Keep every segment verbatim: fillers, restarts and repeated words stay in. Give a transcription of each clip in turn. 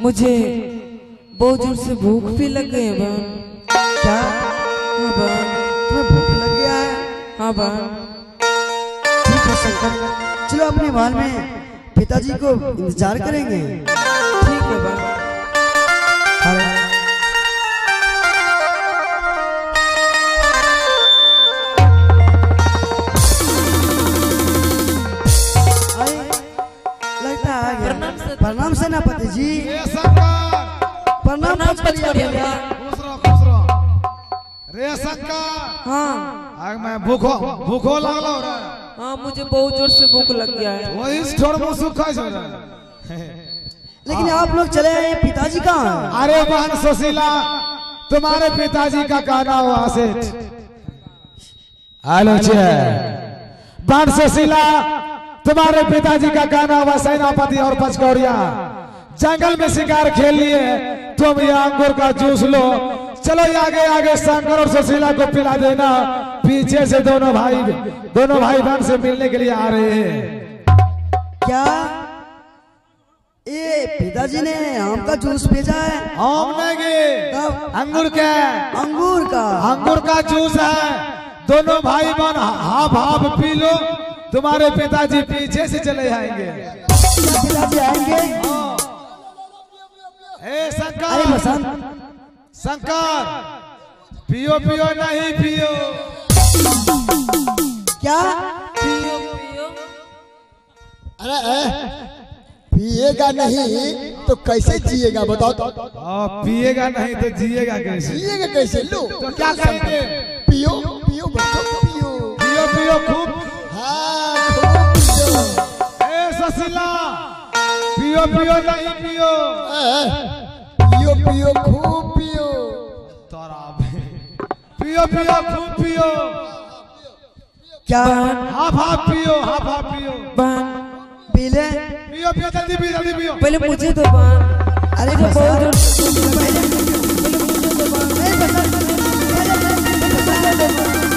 मुझे बहुत जोर से भूख भी लग गई है बहन। क्या? हाँ बहन, तुम्हें भूख लग गया है? हाँ बहन। ठीक है शंकर, चलो अपने महल में पिताजी को इंतजार करेंगे। ठीक है बहन। अरे लगता है आ गया। प्रणाम सेनापति जी। प्रणाम भैया। रे शंकर, हाँ आग मैं भूखो भूखो लगलो रे। हाँ, मुझे बहुत जोर से भूख लग गया है। वही स्टोर में सुखा है। लेकिन आप लोग चले आए, पिताजी कहाँ हैं? अरे बहन सुशीला, तुम्हारे पिताजी का कहना हुआ सेठ। हेलो बहन सुशीला, तुम्हारे पिताजी का कहना हुआ सेनापति और पचकौड़िया जंगल में शिकार खेल लिए, तुम ये अंगूर का जूस लो। चलो आगे आगे शंकर और सुशीला को पिला देना। पीछे से दोनों भाई दोनों भाई बहन से मिलने के लिए आ रहे हैं। क्या ये पिताजी ने आम का जूस भेजा है? आम नहीं, तब अंगूर का अंगूर का अंगूर का जूस है। दोनों भाई बहन हाफ हाफ पी लो, तुम्हारे पिताजी पीछे से चले आएंगे। पिताजी आएंगे? ए शंकर, अरे बसंत, शंकर, पियो पियो नहीं पियो। क्या पियो पियो। अरे पिएगा नहीं तो कैसे जिएगा बताओ तो? आ, पिएगा नहीं तो जिएगा कैसे? जिएगा कैसे? लो तो क्या करेंगे? पियो पियो बच्चों पियो पियो पियो खूब। हाँ खूब पियो। ए सुशीला, पियो पियो नहीं पियो। ए, पियो पियो खूब पियो। पियो पियो खूब पियो। क्या हाफ हाफ पियो, हाफ हाफ पियो। बहन, पीले? पियो पियो जल्दी पियो जल्दी पियो। पहले मुझे तो बहन। अरे मुझे बहुत जोर से भूख लग पहले गई है। पहले मुझे तो बहन। नहीं बसंत, पहले पहले पहले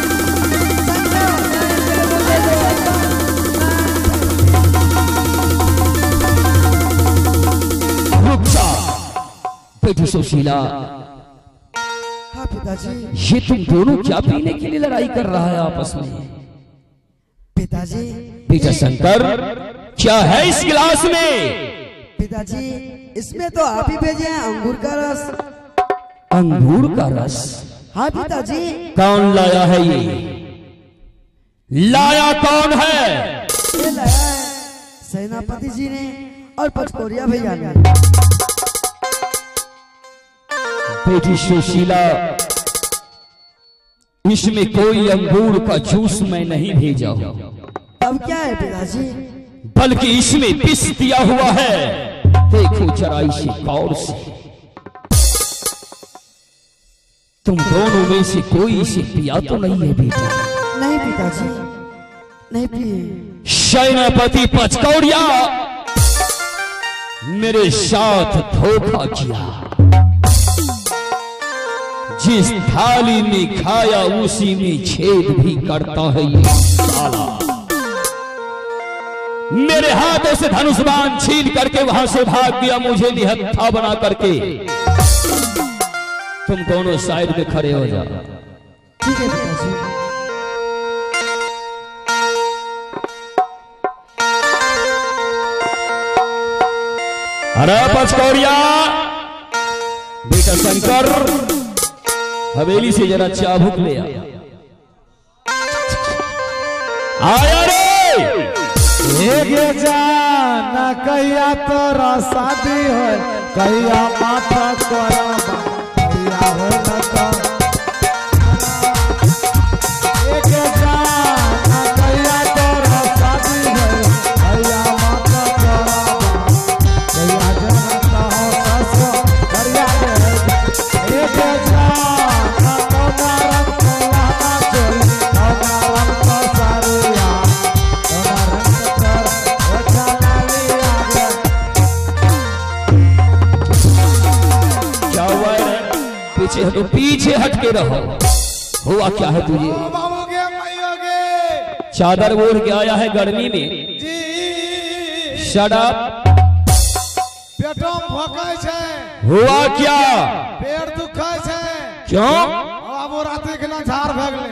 रुक जा बेटी सुशीला, हाँ पिताजी। ये तुम दोनों क्या पीने के लिए लड़ाई कर रहा है आपस में? पिताजी बेटा शंकर, क्या है इस गिलास में? पिताजी इसमें तो आप ही भेजे हैं अंगूर का रस। अंगूर का रस? हाँ पिताजी। कौन लाया है ये? लाया कौन है? ये लाया है सेनापति जी ने और पचकोरिया भैया ने। बेटी सुशीला, इसमें कोई अंगूर का जूस मैं नहीं भेजा हूं, तब क्या है पिताजी? बल्कि इसमें विष दिया हुआ है। देखो जरा इसे गौर से। तुम दोनों में से कोई इसे पिया तो नहीं है बेटा? नहीं पिताजी, नहीं पिए। सेनापति पचकौड़िया, मेरे साथ धोखा किया। जिस थाली में खाया उसी में छेद भी करता है ये साला। मेरे हाथों से धनुष बाण छीन करके वहां से भाग गया, मुझे निहत्था बना करके। तुम दोनों साइड में खड़े हो जाओ। ठीक है पिताजी। अरे पचकौड़िया, बेटा शंकर, हवेली से जरा चाबुक ले आया। आया रे। एक जान कहिया तोरा शादी हो, कहिया माथा तोरा कहिया हो न तो। एक जान कहिया तोरा शादी हो, कहिया माथा तोरा कहिया जनता हो ससो करिया दे। एक जान तोरा रंग लाना चोरी, तोरा रंग तो सारिया, तोरा रंग तोरा वचना लिया दे। क्या हुआ है? पीछे हटो, पीछे हट के रहो। हुआ क्या है तुझे? बाबूगे मैयोगे चादर ओढ़ के आया है गर्मी में? जी। Shut up. पेट पेटो में भोकै छे। हुआ क्या? पेट दुखै छे। क्यों? अब वो रात के ना झाड़ भाग ले।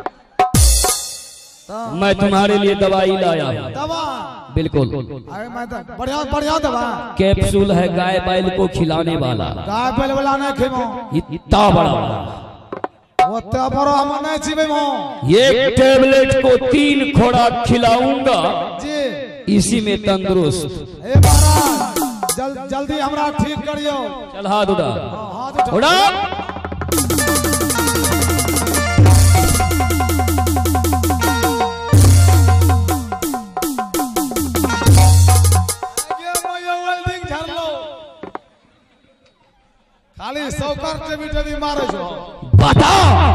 मैं तुम्हारे लिए दवाई लाया हूं। दवा? बिल्कुल। अरे मैं तो बढ़िया बढ़िया दवा। कैप्सूल है गाय बैल को खिलाने वाला। गाय बैल वाला नहीं खेमो। इतना बड़ा बड़ा वो तो बड़ा हम नहीं जीवे मो। ये टेबलेट को तीन खोराक खिलाऊंगा जी। इसी में तंदुरुस्त। ए महाराज जल, जल्दी हमरा ठीक करियो। चल हाथ उठा। हाथ उठा। उठा। खाली सौकर टेबी टेबी मारो जो। बता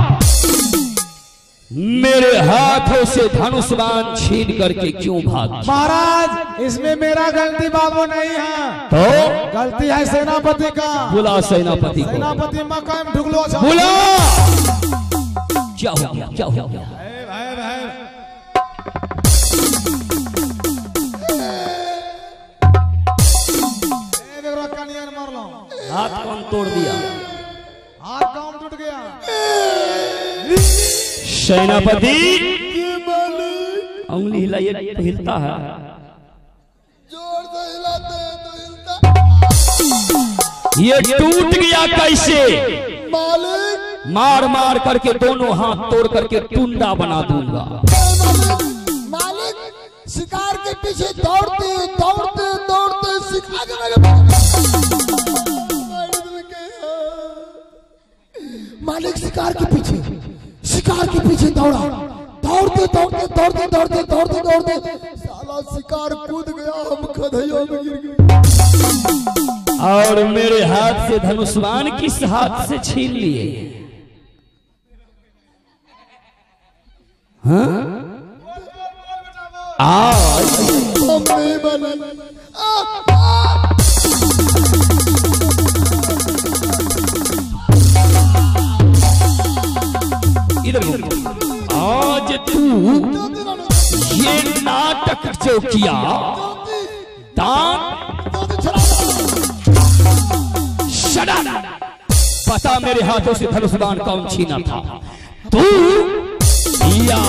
मेरे हाथों से धनुष बाण छीन करके क्यों भाग? महाराज इसमें मेरा गलती बाबू नहीं है। तो गलती है सेनापति का। बुला सेनापति को। सेनापति मकान ढुकलो। बुला। क्या हो गया? क्या हो गया? भाई भाई भाई हाथ कौन तोड़ दिया? हाथ कौन टूट गया? सेनापति उंगली हिलाइए तो हिलता है। जोर से हिलाते हैं तो हिलता। ये टूट गया कैसे? मालिक मार मार करके दोनों हाथ तोड़ करके टुंडा बना दूंगा। मालिक मालिक शिकार के पीछे दौड़ते दौड़ते दौड़ते शिकार के मालिक शिकार के पीछे शिकार के पीछे दौड़ा। दौड़ते दौड़ते दौड़ते दौड़ते दौड़ते दौड़ते साला शिकार कूद गया। हम खदैया में गिर गए। और मेरे हाथ से धनुष बाण किस हाथ से छीन लिए? हाँ? आज हम नहीं बने। इधर आज तू ये नाटक जो किया दांत शडा पता मेरे हाथों से धनुष बाण कौन छीना था? तू या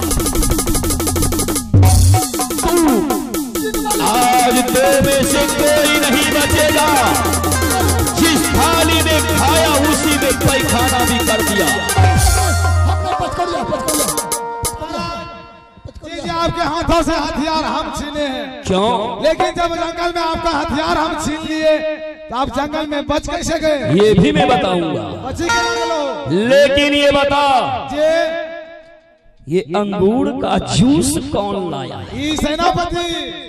तू। आज दो में से कोई नहीं बचेगा। जिस थाली में खाया उसी में पैखाना भी कर दिया। आपके हाथों से हथियार हम छीने हैं। क्यों? लेकिन जब जंगल में आपका हथियार हम छीन लिए तो आप जंगल में बच कैसे गए? ये भी मैं बताऊंगा। बची के निकलो। लेकिन ये बता जे ये अंगूर का जूस कौन लाया है? ई सेनापति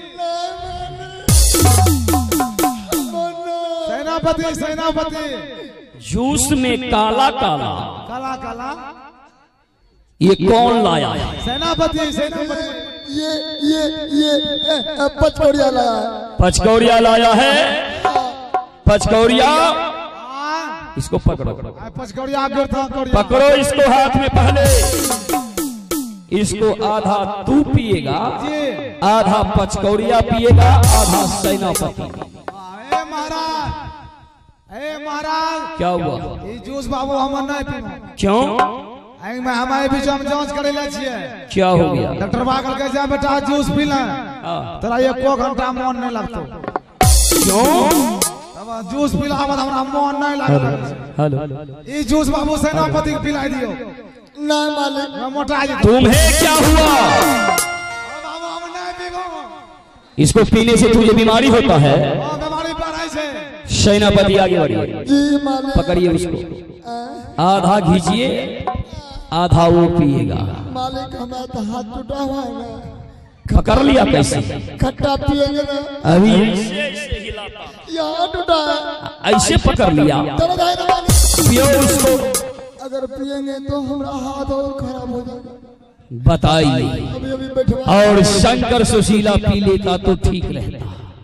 सेनापति सेनापति जूस में काला काला काला काला ये कौन लाया है? सेनापति सेनापति ये ये ये पचकोड़िया लाया है। पचकौड़िया लाया है। पचकौड़िया इसको पकड़ो। पचकोड़िया पकड़ो इसको हाथ में पहले। इसको आधा तू पिएगा आधा पचकौड़िया पिएगा आधा सेनापति। ए महाराज ए महाराज क्या हुआ? ये जूस बाबू हम नहीं पीबो। क्यों? में हमारे बीच में जांच करे ले छिए। क्या हो गया? डॉक्टर बागल के जा बेटा जूस पी ले तोरा एको घंटा मन नहीं लगतो। क्यों? तब जूस पिला बाद हमरा मन नहीं लागल। हेलो ई जूस बाबू सेनापति के पिला दियो। नहीं मालिक मैं मोटा जी। तुम्हें क्या हुआ? बाबू हम नहीं पीबो। इसको पीने से तुझे बीमारी होता है। हां बीमारी पड़ाई से। सेनापति आगे बढ़िए। जी मालिक पकड़िए उसको। आधा घीचिए आधा वो पिएगा। मालिक हमारा तो हाथ टूटा हुआ है ना। पकड़ लिया कैसे? खट्टा पिएंगे ना अभी यहाँ टूटा है। ऐसे पकड़ लिया। दर्द है ना मालिक। पियो उसको। अगर पिएंगे तो हमारा हाथ और खराब हो जाएगा। बताइए। अभी अभी बैठवा। और शंकर सुशीला पी लेता तो ठीक रहता।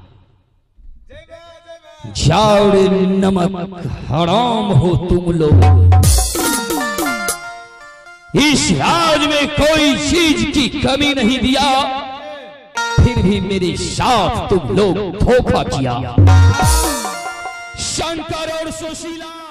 झाड़ नमक हराम हो तुम लोग। इस राज में कोई चीज की कमी नहीं दिया फिर भी मेरे साथ तुम लोग धोखा किया। शंकर और सुशीला।